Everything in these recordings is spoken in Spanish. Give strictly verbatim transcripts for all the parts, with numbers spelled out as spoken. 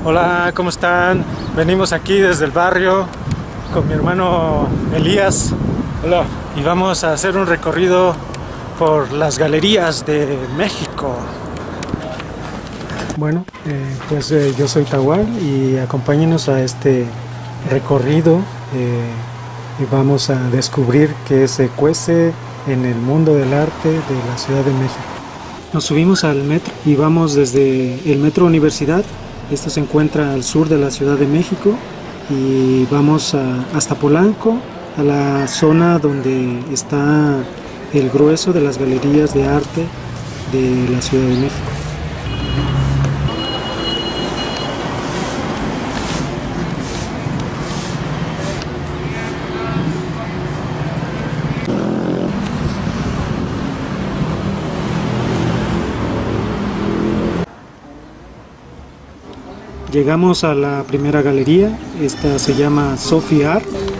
Hola, ¿cómo están? Venimos aquí desde el barrio con mi hermano Elías. Hola. Y vamos a hacer un recorrido por las galerías de México. Bueno, eh, pues eh, yo soy Tahual y acompáñenos a este recorrido eh, y vamos a descubrir qué se cuece en el mundo del arte de la Ciudad de México. Nos subimos al metro y vamos desde el Metro Universidad. Esto se encuentra al sur de la Ciudad de México y vamos a, hasta Polanco, a la zona donde está el grueso de las galerías de arte de la Ciudad de México. Llegamos a la primera galería, esta se llama Sophie Art.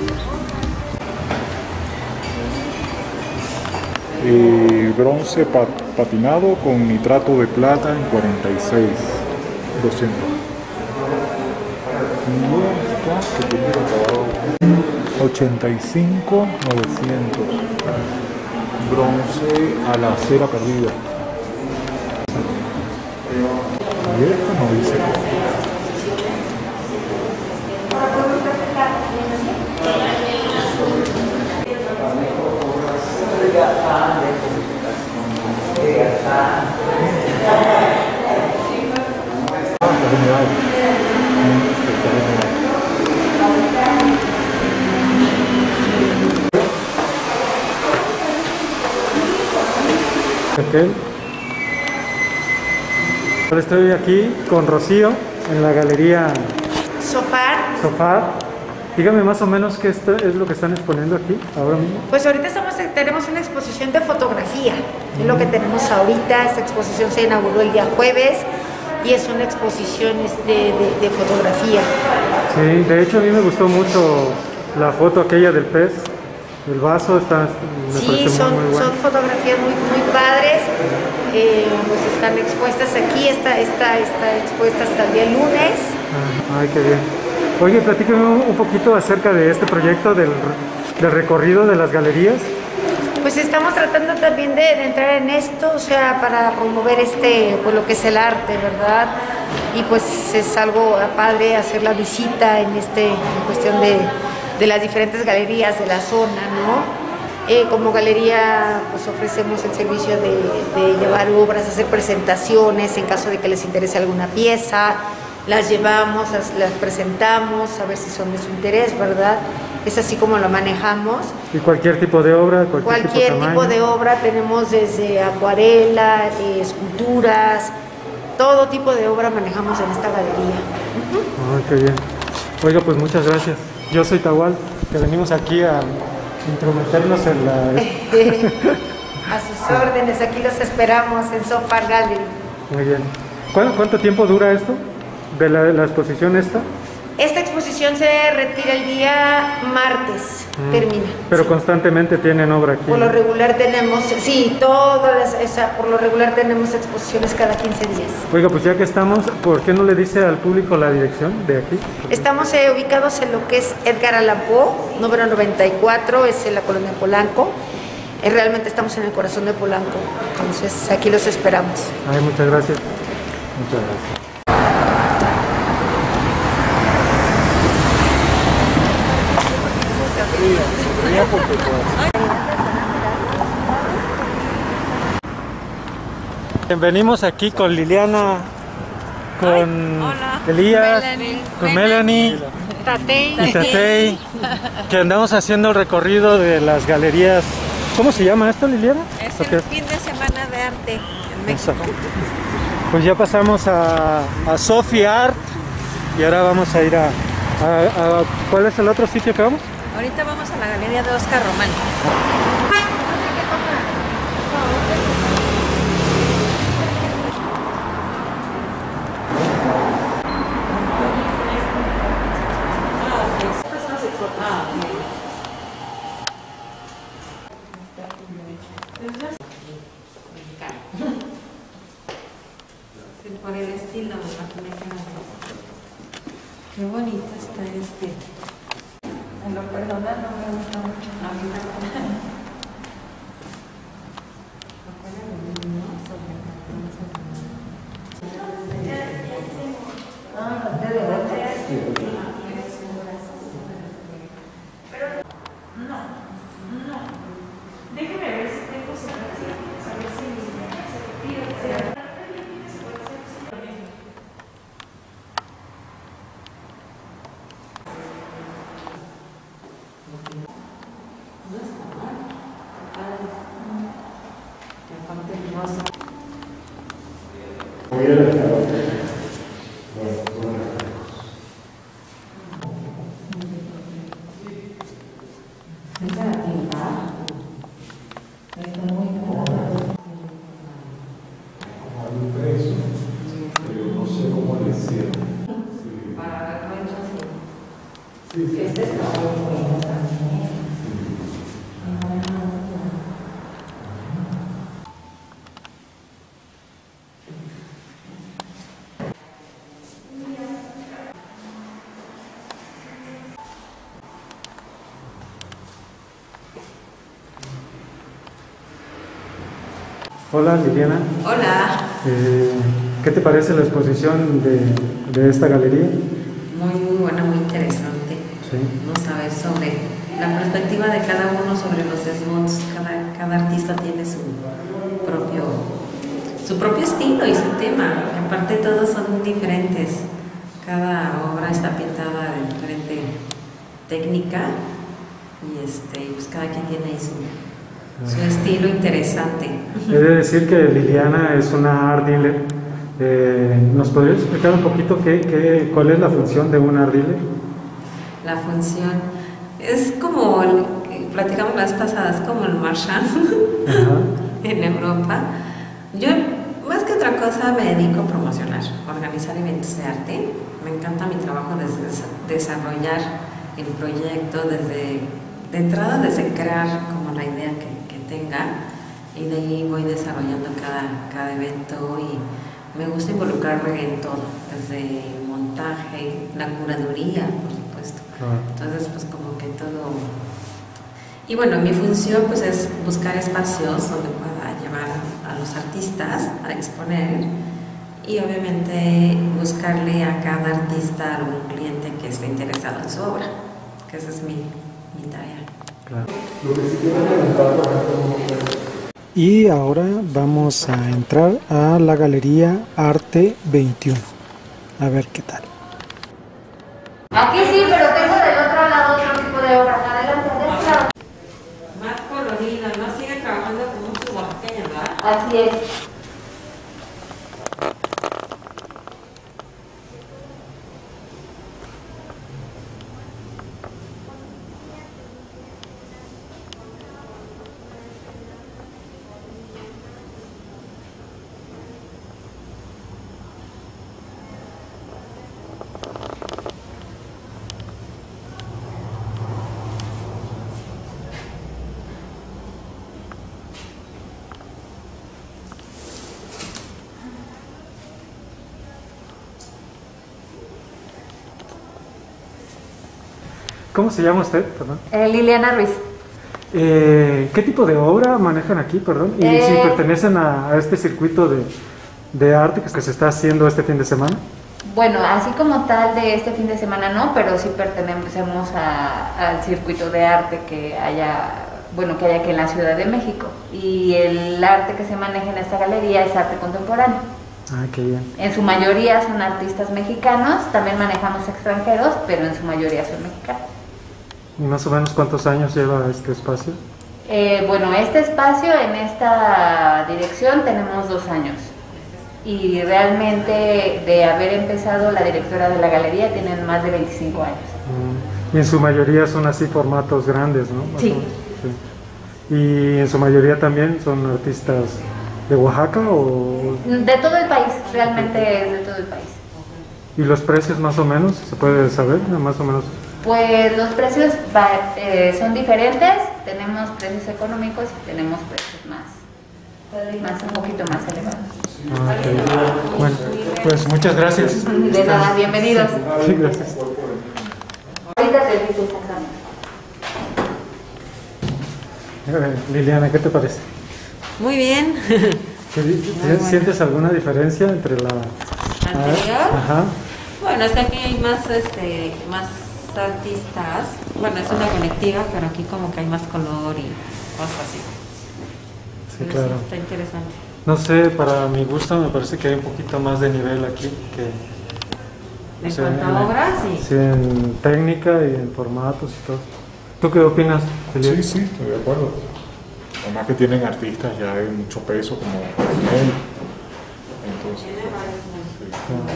Eh, bronce pat patinado con nitrato de plata en cuarenta y seis, doscientos. ochenta y cinco, novecientos. Bronce a la cera perdida. Y esto no dice. Okay. Ahora estoy aquí con Rocío en la galería Sofar. Sofar. Dígame más o menos qué esto es lo que están exponiendo aquí ahora mismo. Pues ahorita estamos, tenemos una exposición de fotografía, mm. es lo que tenemos ahorita. Esta exposición se inauguró el día jueves y es una exposición este, de, de fotografía. Sí, de hecho a mí me gustó mucho la foto aquella del pez, el vaso, está, me sí, parece son, muy, muy bueno. son fotografías muy, muy padres, eh, pues están expuestas aquí, está, está, está expuesta hasta el día lunes. Ah, ay, qué bien. Oye, platícame un poquito acerca de este proyecto del, del recorrido de las galerías. Pues estamos tratando también de, de entrar en esto, o sea, para promover este, pues lo que es el arte, ¿verdad? Y pues es algo padre hacer la visita en este, en cuestión de, de las diferentes galerías de la zona, ¿no? Eh, como galería, pues ofrecemos el servicio de, de llevar obras, hacer presentaciones en caso de que les interese alguna pieza. Las llevamos, las presentamos, a ver si son de su interés, ¿verdad? Es así como lo manejamos. ¿Y cualquier tipo de obra? Cualquier, cualquier tipo, de, tipo de obra, tenemos desde acuarela, eh, esculturas, todo tipo de obra manejamos en esta galería. Uh-huh. Ah, qué bien. Oiga, pues muchas gracias. Yo soy Tahual, que venimos aquí a intrometernos en la... A sus órdenes, aquí los esperamos en Sofar Gallery. Muy bien. ¿Cuánto tiempo dura esto? ¿De la, la exposición esta? Esta exposición se retira el día martes, mm. termina. Pero sí. Constantemente tienen obra aquí. Por lo regular tenemos, sí, todas las, esa, por lo regular tenemos exposiciones cada quince días. Oiga, pues ya que estamos, ¿por qué no le dice al público la dirección de aquí? Estamos eh, ubicados en lo que es Edgar Allan Poe, número noventa y cuatro, es en la colonia Polanco. Eh, realmente estamos en el corazón de Polanco, entonces aquí los esperamos. Ay, muchas gracias. Muchas gracias. Venimos aquí con Liliana, con Ay, Elías, Melanie, con Melanie, Tatey. y Tatey, que andamos haciendo el recorrido de las galerías. ¿Cómo se llama esto, Liliana? Es el fin de semana de arte en México. Exacto. Pues ya pasamos a, a Sophie Art y ahora vamos a ir a, a, a... ¿Cuál es el otro sitio que vamos? Ahorita vamos a la galería de Oscar Román. Por el estilo, me imagino. En lo personal no me gusta mucho. A mí tampoco. Ah, ¿de debate? Pero no, no. Déjeme ver si tengo secuencia. A ver si se pide. Hola Liliana. Hola. Eh, ¿Qué te parece la exposición de, de esta galería? Muy, muy buena, muy interesante. Sí. Vamos a ver sobre la perspectiva de cada uno sobre los desnudos. Cada, cada artista tiene su propio, su propio estilo y su tema. Aparte todos son diferentes. Cada obra está pintada de diferente técnica y este, pues cada quien tiene ahí su, su estilo interesante. He de decir que Liliana es una art dealer. Eh, ¿Nos podrías explicar un poquito qué, qué, cuál es la función de un art dealer? La función es como, el, platicamos las pasadas, como el Marchand en Europa. Yo, más que otra cosa, me dedico a promocionar, a organizar eventos de arte. Me encanta mi trabajo desde desarrollar el proyecto, desde de entrada, desde crear como la idea que, que tenga, y de ahí voy desarrollando cada, cada evento, y me gusta involucrarme en todo, desde el montaje, la curaduría, por supuesto. Ah. Entonces, pues como que todo. Y bueno, mi función pues es buscar espacios donde pueda llevar a los artistas a exponer, y obviamente buscarle a cada artista algún cliente que esté interesado en su obra, que esa es mi, mi tarea. Claro. Y ahora vamos a entrar a la Galería Arte veintiuno, a ver qué tal. Aquí sí, pero tengo del otro lado otro tipo de obra. Adelante, adelante. Más colorido, ¿no? Sigue trabajando con mucho oaxaqueño, ¿verdad? Así es. ¿Cómo se llama usted? Perdón. Eh, Liliana Ruiz. Eh, ¿Qué tipo de obra manejan aquí, perdón? Y eh, si pertenecen a, a este circuito de, de arte que se está haciendo este fin de semana. Bueno, así como tal de este fin de semana no, pero sí pertenecemos a, al circuito de arte que haya, bueno, que hay aquí en la Ciudad de México. Y el arte que se maneja en esta galería es arte contemporáneo. Ah, qué bien. En su mayoría son artistas mexicanos, también manejamos extranjeros, pero en su mayoría son mexicanos. ¿Y más o menos cuántos años lleva este espacio? Eh, bueno, este espacio en esta dirección tenemos dos años. Y realmente de haber empezado, la directora de la galería tienen más de veinticinco años. Mm. Y en su mayoría son así formatos grandes, ¿no? Sí. Sí. Y en su mayoría también son artistas de Oaxaca o... De todo el país, realmente es de todo el país. ¿Y los precios más o menos? ¿Se puede saber? Más o menos. Pues los precios va, eh, son diferentes, tenemos precios económicos y tenemos precios más, más un poquito más elevados. Ah, okay. Bueno, pues muchas gracias. De nada, bienvenidos. Sí, gracias. Ahorita te digo exactamente. Liliana, ¿qué te parece? Muy bien. Muy ¿Sientes bueno. alguna diferencia entre la anterior? Ajá. Bueno, es que aquí hay más, este, más artistas. Bueno, es una colectiva, pero aquí como que hay más color y cosas así. Sí, pero claro. Sí, está interesante. No sé, para mi gusto me parece que hay un poquito más de nivel aquí que... ¿En o sea, cuanto en, a obras? Sí. Sí, en técnica y en formatos y todo. ¿Tú qué opinas, Felipe? Sí, sí, estoy de acuerdo. Además que tienen artistas ya de mucho peso como él. Entonces, sí.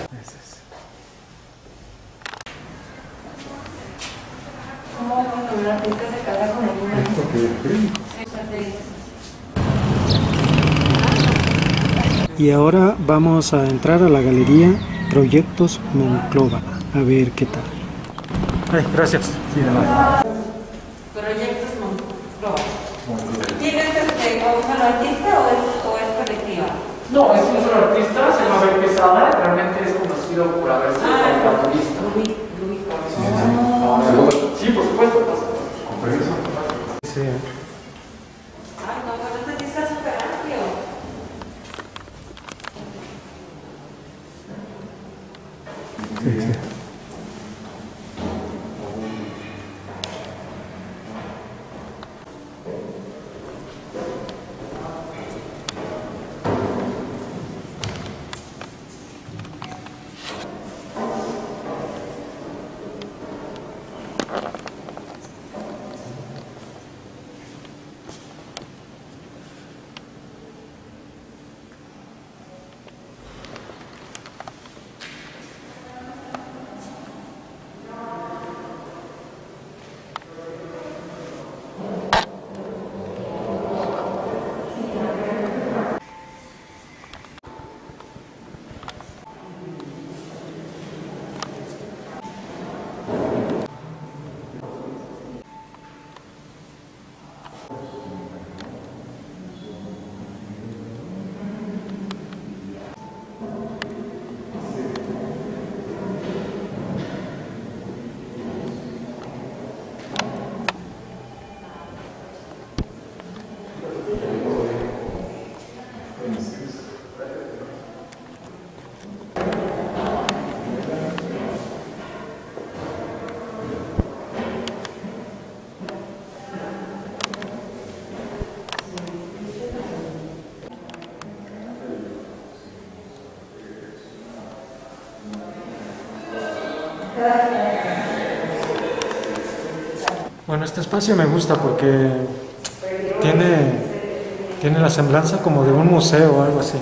¿Cómo bueno, el artista se carga con el número? Esto que escribe. Y ahora vamos a entrar a la galería Proyectos Monclova, a ver qué tal. Ay, gracias. Sí, de nada. Proyectos Monclova. ¿Tienes este, un solo artista o es, o es colectiva? No, es un solo artista, se llama Abel Quesada, realmente es conocido por haber sido Ah, naturalista. Luis, Luis, Sí, por supuesto. ¿Con permiso? Sí. Ay, no, pero este sí está súper amplio. Sí, sí. Bueno, este espacio me gusta porque tiene, tiene la semblanza como de un museo o algo así.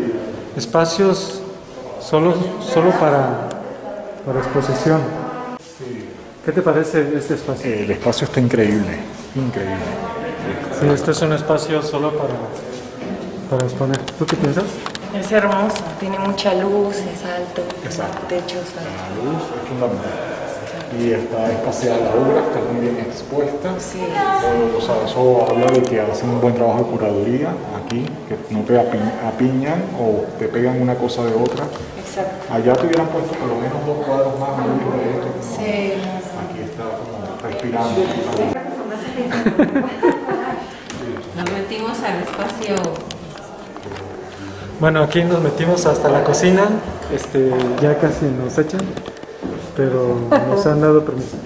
Espacios solo, solo para, para exposición. ¿Qué te parece este espacio? El espacio está increíble, increíble. Sí, este es un espacio solo para, para exponer. ¿Tú qué piensas? Es hermoso, tiene mucha luz, es alto, Exacto. techos altos. La luz es fundamental. Y está espaciada la obra, está muy bien expuesta. Sí. O sea, eso habla de que hacen un buen trabajo de curaduría aquí, que no te api apiñan o te pegan una cosa de otra. Exacto. Allá te hubieran puesto por lo menos dos cuadros más mucho de esto. ¿No? Sí. Aquí está como respirando. Nos metimos al espacio. Bueno, aquí nos metimos hasta la cocina, este, ya casi nos echan, pero nos han dado permiso.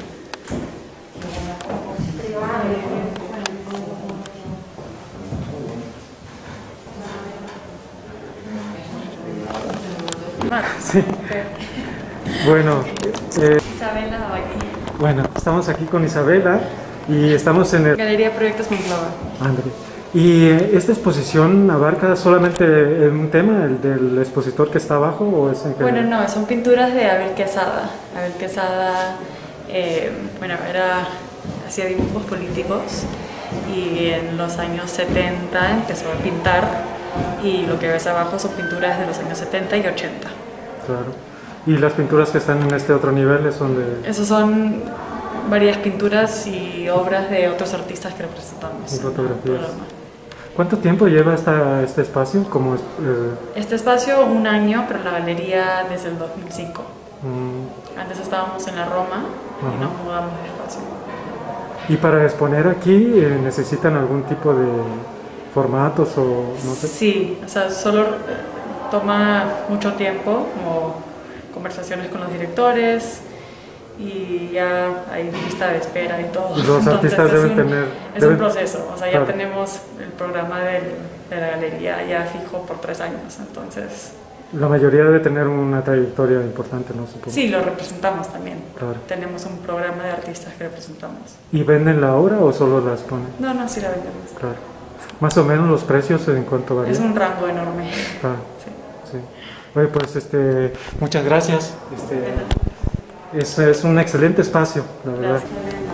Sí. Bueno, eh, Isabela Valle. bueno, estamos aquí con Isabela y estamos en el... Galería Proyectos Monclova. Ándale. ¿Y eh, esta exposición abarca solamente un tema, el del expositor que está abajo, o es en general? Bueno, no, son pinturas de Abel Quesada. Abel Quesada, eh, bueno, era, hacía dibujos políticos y en los años setenta empezó a pintar y lo que ves abajo son pinturas de los años setenta y ochenta. Claro. ¿Y las pinturas que están en este otro nivel son de...? Esos son varias pinturas y obras de otros artistas que representamos. Y fotografías. ¿Cuánto tiempo lleva esta, este espacio? Como, eh... Este espacio un año, pero la galería desde el dos mil cinco. Mm. Antes estábamos en la Roma y Ajá. nos mudamos de espacio. ¿Y para exponer aquí eh, necesitan algún tipo de formatos o no sé? Sí, o sea, solo toma mucho tiempo, como conversaciones con los directores y ya hay lista de espera y todo. Los Entonces, artistas deben un, tener... Es deben, un proceso, o sea, ya claro. tenemos el programa del, de la galería ya fijo por tres años, entonces... La mayoría debe tener una trayectoria importante, ¿no? Supongo. Sí, lo representamos también. Claro. Tenemos un programa de artistas que representamos. ¿Y venden la obra o solo la exponen? No, no, sí la vendemos. Claro. Más o menos los precios en cuanto varían. Es un rango enorme. Claro. Sí. Sí. Oye, pues este, muchas gracias. Este, es, es un excelente espacio, la verdad. Gracias.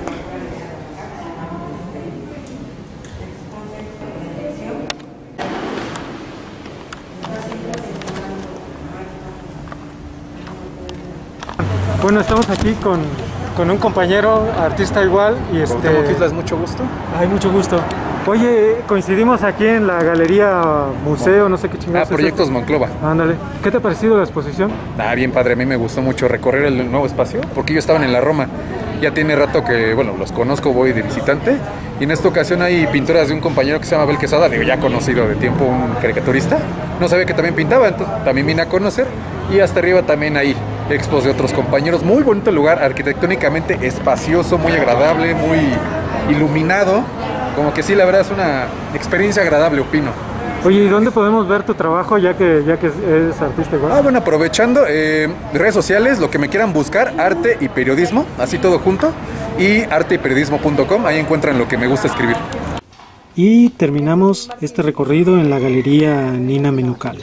Bueno, estamos aquí con, con un compañero artista igual y este. Cuauhtémoc Islas, mucho gusto. Ay, mucho gusto. Oye, coincidimos aquí en la galería museo, no sé qué chingados. Ah, Proyectos Monclova. Ándale. ¿Qué te ha parecido la exposición? Ah, bien padre, a mí me gustó mucho recorrer el nuevo espacio, porque ellos estaban en la Roma. Ya tiene rato que, bueno, los conozco, voy de visitante. Y en esta ocasión hay pinturas de un compañero que se llama Abel Quesada, digo, ya conocido de tiempo, un caricaturista. No sabía que también pintaba, entonces también vine a conocer. Y hasta arriba también hay expos de otros compañeros. Muy bonito lugar, arquitectónicamente espacioso, muy agradable, muy iluminado. Como que sí, la verdad es una experiencia agradable, opino. Oye, ¿y dónde podemos ver tu trabajo ya que ya que eres artista igual? Ah, bueno, aprovechando, eh, redes sociales, lo que me quieran buscar, arte y periodismo, así todo junto, y arte y periodismo punto com, ahí encuentran lo que me gusta escribir. Y terminamos este recorrido en la galería Nina Menucal.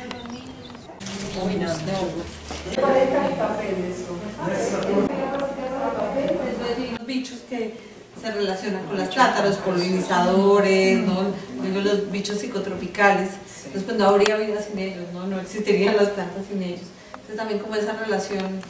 Los bichos que se relacionan con las plantas, los polinizadores, ¿no? Luego los bichos psicotropicales. Entonces pues no habría vida sin ellos, ¿no? No existirían las plantas sin ellos. Entonces también como esa relación.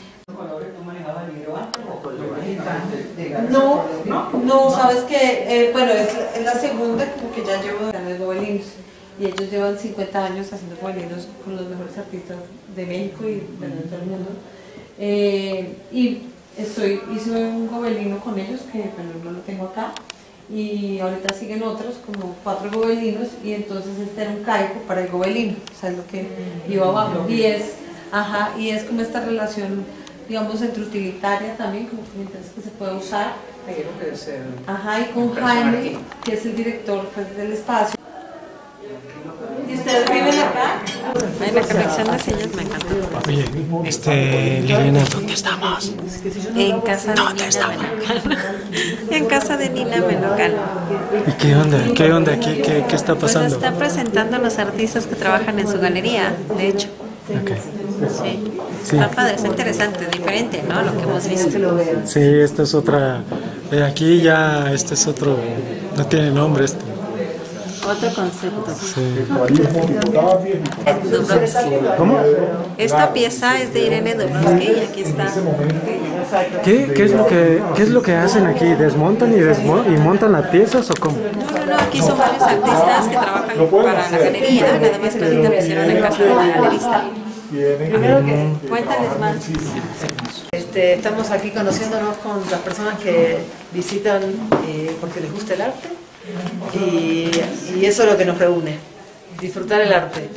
No, no, sabes que, eh, bueno, es, es la segunda como que ya llevo de los gobelinos y ellos llevan cincuenta años haciendo gobelinos con los mejores artistas de México y de todo el mundo. Eh, y estoy, hice un gobelino con ellos que bueno, no lo tengo acá y ahorita siguen otros como cuatro gobelinos y entonces este era un caico para el gobelino, o sea, es lo que iba abajo y es, ajá, y es como esta relación, digamos, entre utilitaria también, como que que se puede usar. Pero es el ajá, y con Jaime, que es el director pues, del espacio. ¿Y ustedes viven acá? Ay, la conexión de sillas me encantó. Oye, este, Liliana, ¿dónde estamos? En casa de Nina Menucal. En casa de Nina Menucal. ¿Y qué onda? ¿Qué onda? ¿Qué, qué, qué está Pues pasando? lo está presentando a los artistas que trabajan en su galería, de hecho. Okay. Sí. Sí. Está padre, está interesante, diferente, ¿no? Lo que hemos visto. Sí, esta es otra. Eh, aquí ya, este es otro. No tiene nombre este. Otro concepto. Sí. Dubrovsky. ¿Cómo? Esta pieza es de Irene Dubrovsky y aquí está. ¿Qué, qué, es lo que, ¿Qué es lo que hacen aquí? ¿Desmontan y, desmo y montan las piezas o cómo? No, no, no, aquí son varios artistas que trabajan para la galería, nada más que ahorita lo hicieron en casa de la galerista. Cuéntales más. Este, estamos aquí conociéndonos con las personas que visitan eh, porque les gusta el arte y, y eso es lo que nos reúne, disfrutar el arte.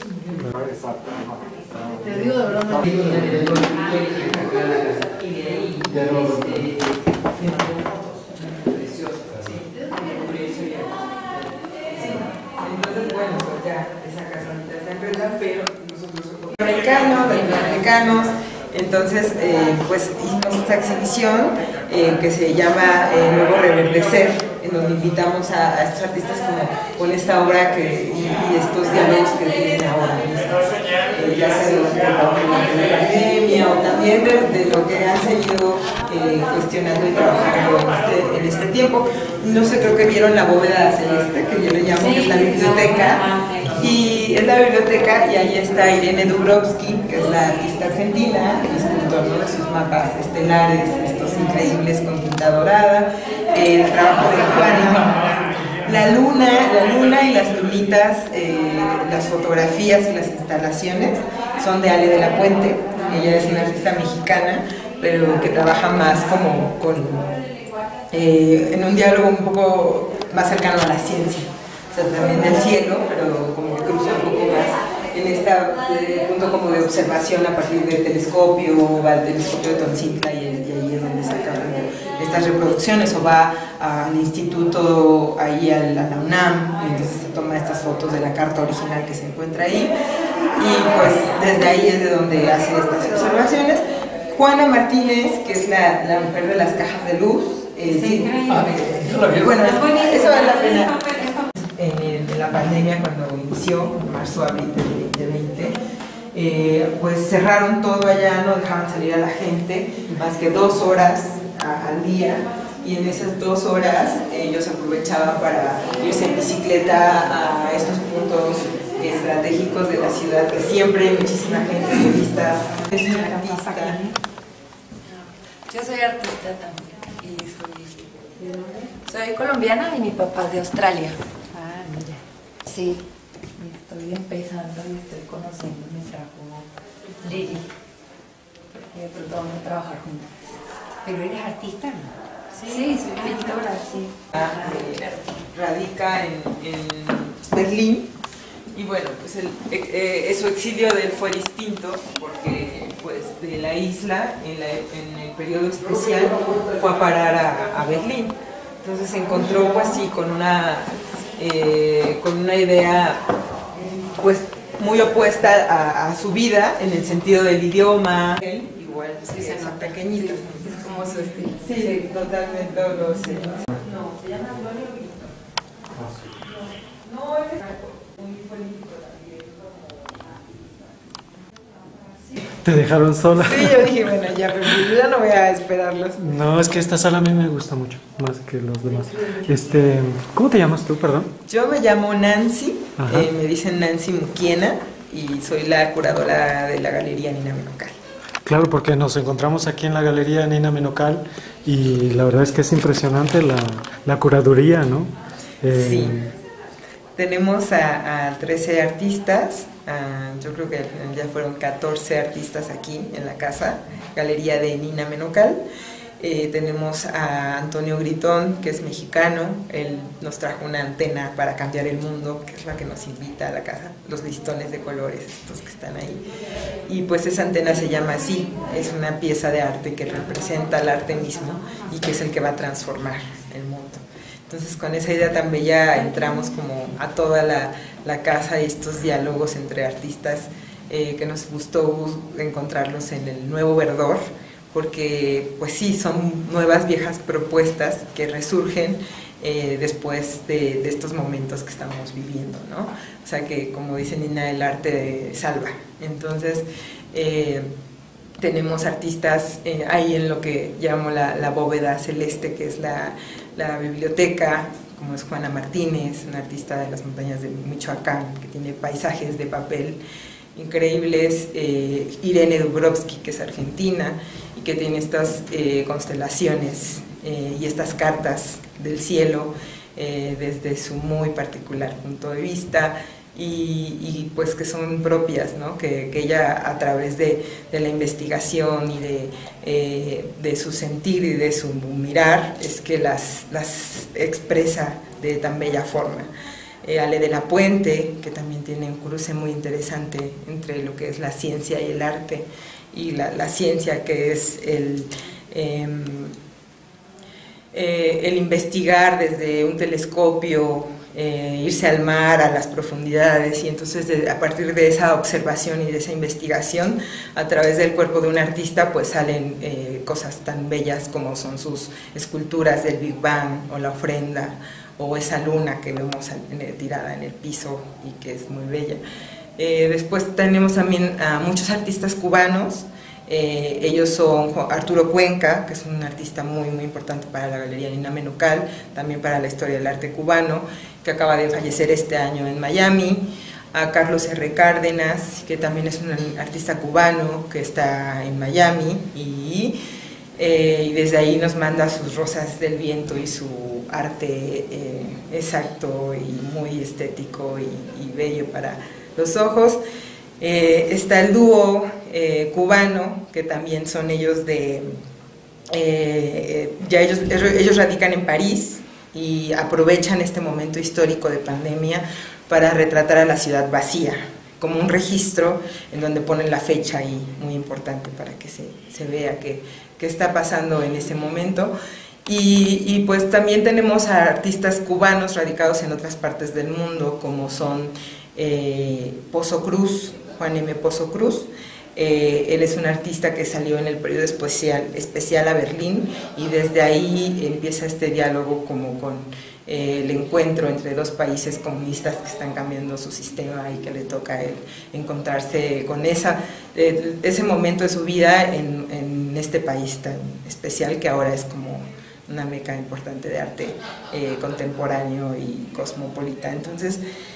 Te digo de verdad, no. Americanos, latinoamericanos, entonces eh, pues hicimos esta exhibición eh, que se llama eh, Nuevo Reverdecer, en donde invitamos a, a estos artistas como con esta obra que, y, y estos diálogos que tienen ahora, eh, ya sea de lo que trabajan en la pandemia o también de, de lo que han seguido eh, cuestionando y trabajando en este, en este tiempo. No sé, creo que vieron la bóveda celeste, que yo le llamo, que es la biblioteca. Y es la biblioteca y ahí está Irene Dubrovsky, que es la artista argentina, el escultor, ¿no?, de sus mapas estelares, estos increíbles con tinta dorada, el trabajo de Juana, la luna, la luna y las lunitas, eh, las fotografías y las instalaciones son de Ale de la Puente. Ella es una artista mexicana, pero que trabaja más como con eh, en un diálogo un poco más cercano a la ciencia, o sea, también del cielo, pero como que cruza un poco más en este eh, punto como de observación a partir del telescopio, va al telescopio de Tontzintla y, y ahí es donde saca estas reproducciones, o va al instituto, ahí a la, a la UNAM, y entonces se toma estas fotos de la carta original que se encuentra ahí, y pues desde ahí es de donde hace estas observaciones. Juana Martínez, que es la, la mujer de las cajas de luz, eh, sí, ah, bueno, eso vale la pena. En, en la pandemia, cuando inició, en marzo, abril del veinte veinte, eh, pues cerraron todo allá, no dejaban salir a la gente, más que dos horas a, al día, y en esas dos horas ellos aprovechaban para irse en bicicleta a estos puntos estratégicos de la ciudad, que siempre hay muchísima gente, turistas. Es una artista. Yo soy artista también, y soy, soy colombiana y mi papá es de Australia. Ah, mira. Sí, y estoy empezando y estoy conociendo, me trajo Lili, porque de pronto vamos a trabajar juntas. ¿Pero eres artista, no? Sí, soy pintora, sí. Ah, eh, radica en, en Berlín, y bueno, pues el, eh, su exilio de él fue distinto porque pues de la isla en, la, en el periodo especial fue a parar a, a Berlín. Entonces se encontró pues sí con una eh, con una idea pues muy opuesta a, a su vida en el sentido del idioma. Él igual sí, sí, son pequeñitos, sí, es como su estilo. Sí, sí, totalmente lo sé. No, se llama Gloria Vito. No, es muy político también. ¿Te dejaron sola? Sí, yo dije, bueno, ya, pero yo ya no voy a esperarlos. No, es que esta sala a mí me gusta mucho, más que los demás. Este, ¿cómo te llamas tú, perdón? Yo me llamo Nancy, eh, me dicen Nancy Muquiena, y soy la curadora de la Galería Nina Menocal. Claro, porque nos encontramos aquí en la Galería Nina Menocal y la verdad es que es impresionante la, la curaduría, ¿no? Eh, sí. Tenemos a, a trece artistas, a, yo creo que ya fueron catorce artistas aquí en la casa, Galería de Nina Menocal. Eh, tenemos a Antonio Gritón, que es mexicano, él nos trajo una antena para cambiar el mundo, que es la que nos invita a la casa, los listones de colores, estos que están ahí. Y pues esa antena se llama así, es una pieza de arte que representa el arte mismo y que es el que va a transformar el mundo. Entonces con esa idea tan bella entramos como a toda la, la casa y estos diálogos entre artistas eh, que nos gustó encontrarlos en el Nuevo Verdor, porque pues sí, son nuevas viejas propuestas que resurgen eh, después de, de estos momentos que estamos viviendo, ¿no? O sea que, como dice Nina, el arte salva. Entonces eh, tenemos artistas eh, ahí en lo que llamo la, la bóveda celeste, que es la, la biblioteca, como es Juana Martínez, una artista de las montañas de Michoacán, que tiene paisajes de papel increíbles, eh, Irene Dubrovsky, que es argentina y que tiene estas eh, constelaciones eh, y estas cartas del cielo eh, desde su muy particular punto de vista y, y pues que son propias, ¿no? que, que ella a través de, de la investigación y de, eh, de su sentir y de su mirar es que las, las expresa de tan bella forma. Eh, Ale de la Puente, que también tiene un cruce muy interesante entre lo que es la ciencia y el arte, y la, la ciencia que es el, eh, eh, el investigar desde un telescopio, eh, irse al mar, a las profundidades, y entonces de, a partir de esa observación y de esa investigación, a través del cuerpo de un artista, pues salen eh, cosas tan bellas como son sus esculturas del Big Bang o la ofrenda, o esa luna que vemos tirada en el piso y que es muy bella. Eh, después tenemos también a muchos artistas cubanos, eh, ellos son Arturo Cuenca, que es un artista muy muy importante para la Galería Nina Menocal, también para la historia del arte cubano, que acaba de fallecer este año en Miami, a Carlos R. Cárdenas, que también es un artista cubano que está en Miami y, eh, y desde ahí nos manda sus rosas del viento y su arte eh, exacto y muy estético y, y bello para los ojos. Eh, está el dúo eh, cubano, que también son ellos de, eh, ya ellos, ellos radican en París y aprovechan este momento histórico de pandemia para retratar a la ciudad vacía, como un registro en donde ponen la fecha ahí, muy importante para que se, se vea qué, qué está pasando en ese momento. Y, y pues también tenemos a artistas cubanos radicados en otras partes del mundo, como son eh, Pozo Cruz, Juan M. Pozo Cruz. Eh, él es un artista que salió en el periodo especial, especial a Berlín, y desde ahí empieza este diálogo como con eh, el encuentro entre dos países comunistas que están cambiando su sistema y que le toca a él encontrarse con esa, eh, ese momento de su vida en, en este país tan especial que ahora es como una meca importante de arte eh, contemporáneo y cosmopolita. Entonces,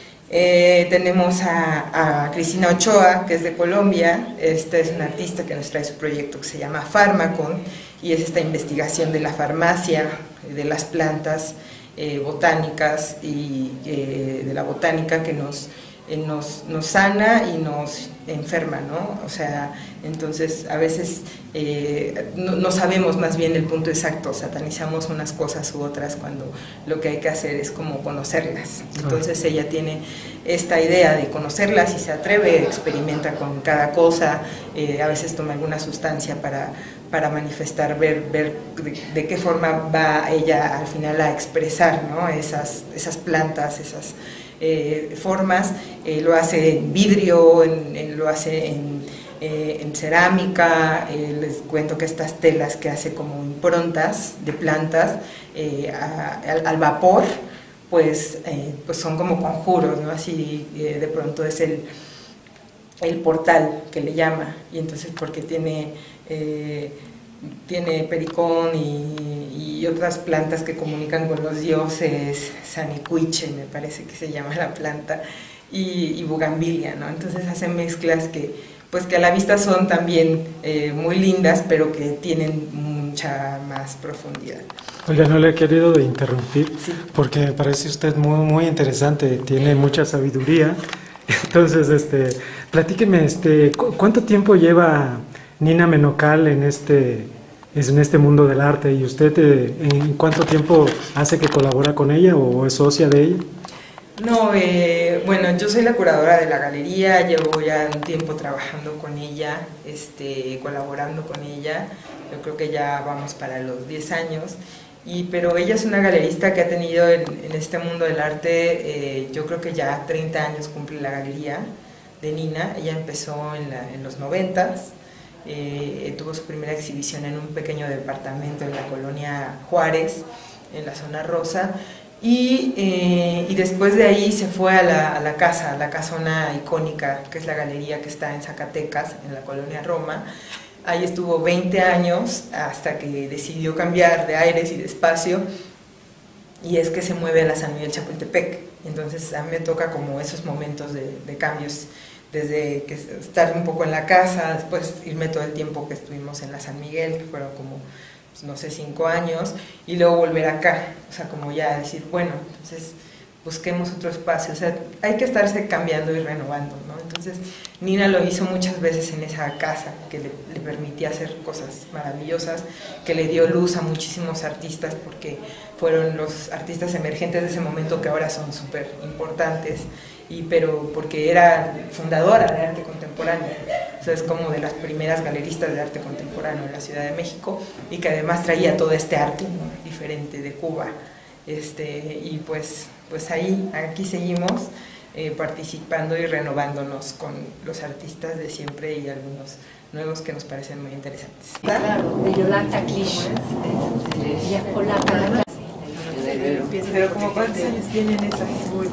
Eh, tenemos a, a Cristina Ochoa, que es de Colombia. Esta es una artista que nos trae su proyecto que se llama Fármaco, y es esta investigación de la farmacia, de las plantas eh, botánicas y eh, de la botánica que nos, eh, nos, nos sana y nos enferma, ¿no? O sea, entonces a veces eh, no, no sabemos más bien el punto exacto, satanizamos unas cosas u otras cuando lo que hay que hacer es como conocerlas. Entonces ella tiene esta idea de conocerlas y se atreve, experimenta con cada cosa, eh, a veces toma alguna sustancia para, para manifestar, ver, ver de, de qué forma va ella al final a expresar, ¿no? esas, esas plantas, esas Eh, formas. Eh, lo hace en vidrio, en, en, lo hace en, eh, en cerámica. Eh, les cuento que estas telas que hace como improntas de plantas eh, a, al, al vapor, pues, eh, pues son como conjuros, ¿no? Así eh, de pronto es el, el portal que le llama, y entonces porque tiene eh, tiene pericón y, y otras plantas que comunican con los dioses, sanicuiche me parece que se llama la planta, y, y bugambilia, ¿no? Entonces hace mezclas que, pues que a la vista son también eh, muy lindas, pero que tienen mucha más profundidad. Oiga, no le he querido interrumpir, sí, porque me parece usted muy, muy interesante, tiene mucha sabiduría. Entonces, este, platíqueme, este, ¿cuánto tiempo lleva Nina Menocal en este, en este mundo del arte? ¿Y usted eh, en cuánto tiempo hace que colabora con ella o es socia de ella? No, eh, bueno, yo soy la curadora de la galería, llevo ya un tiempo trabajando con ella, este, colaborando con ella, yo creo que ya vamos para los diez años, y, pero ella es una galerista que ha tenido en, en este mundo del arte, eh, yo creo que ya treinta años cumple la galería de Nina. Ella empezó en, la, en los noventas, eh, tuvo su primera exhibición en un pequeño departamento en la colonia Juárez, en la zona rosa, y, eh, y después de ahí se fue a la, a la casa, a la casona icónica, que es la galería que está en Zacatecas, en la colonia Roma. Ahí estuvo veinte años hasta que decidió cambiar de aires y de espacio, y es que se mueve a la San Miguel Chapultepec. Entonces a mí me toca como esos momentos de, de cambios, desde que estar un poco en la casa, después irme todo el tiempo que estuvimos en la San Miguel, que fueron como, pues, no sé, cinco años, y luego volver acá, o sea, como ya decir, bueno, entonces busquemos otro espacio, o sea, hay que estarse cambiando y renovando, ¿no? Entonces Nina lo hizo muchas veces en esa casa, que le, le permitía hacer cosas maravillosas, que le dio luz a muchísimos artistas, porque fueron los artistas emergentes de ese momento que ahora son súper importantes, y, pero porque era fundadora de arte contemporáneo, o sea, es como de las primeras galeristas de arte contemporáneo en la Ciudad de México, y que además traía todo este arte, ¿no?, diferente de Cuba, este, y pues, pues ahí, aquí seguimos eh, participando y renovándonos con los artistas de siempre y algunos nuevos que nos parecen muy interesantes. Claro, de Yolanda Klisch, ella es polaca. Pero como cuántos años tienen esas, muy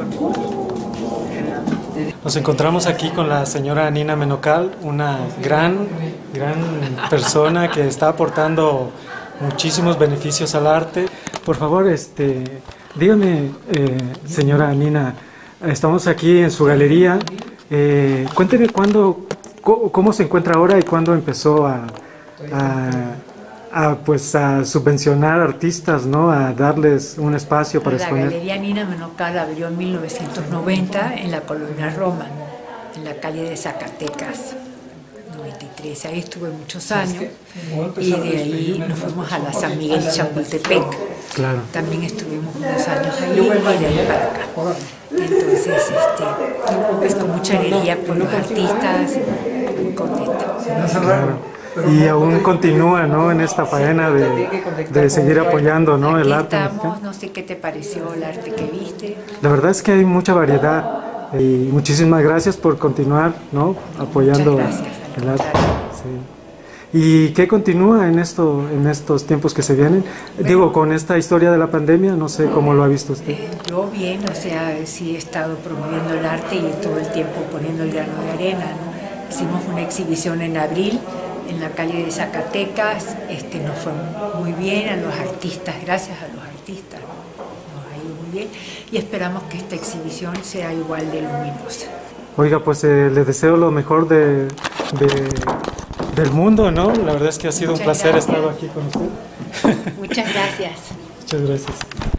Nos encontramos aquí con la señora Nina Menocal, una gran, gran persona que está aportando muchísimos beneficios al arte. Por favor, este, dígame, eh, señora Nina, estamos aquí en su galería. Eh, cuénteme cuándo, cómo se encuentra ahora y cuándo empezó a, a, a, pues, a subvencionar artistas, ¿no?, a darles un espacio para la exponer. La Galería Nina Menocal abrió en mil novecientos noventa en la colonia Roma, en la calle de Zacatecas, noventa y tres. trece. Ahí estuve muchos años y de ahí nos fuimos a la San Miguel Chapultepec. Claro. También estuvimos unos años ahí y de ahí para acá. Entonces, este, es con mucha alegría por los artistas, muy contenta. Claro. Y aún continúa, ¿no?, en esta faena de, de seguir apoyando, ¿no?, el arte mexicano. No sé qué te pareció el arte que viste. La verdad es que hay mucha variedad y muchísimas gracias por continuar, ¿no?, apoyando el arte. Sí. ¿Y qué continúa en esto, en estos tiempos que se vienen? Bueno, digo, con esta historia de la pandemia, no sé cómo lo ha visto usted. Eh, yo bien, o sea, sí he estado promoviendo el arte y todo el tiempo poniendo el grano de arena, ¿no? Hicimos una exhibición en abril en la calle de Zacatecas, este, nos fue muy bien a los artistas, gracias a los artistas, nos ha ido muy bien y esperamos que esta exhibición sea igual de luminosa. Oiga, pues eh, les deseo lo mejor de, de, del mundo, ¿no? La verdad es que ha sido Muchas un placer gracias. estar aquí con usted. Muchas gracias. Muchas gracias.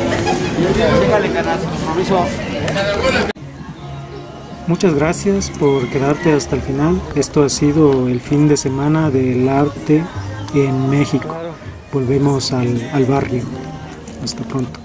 Muchas gracias por quedarte hasta el final. Esto ha sido el fin de semana del arte en México. Volvemos al, al barrio. Hasta pronto.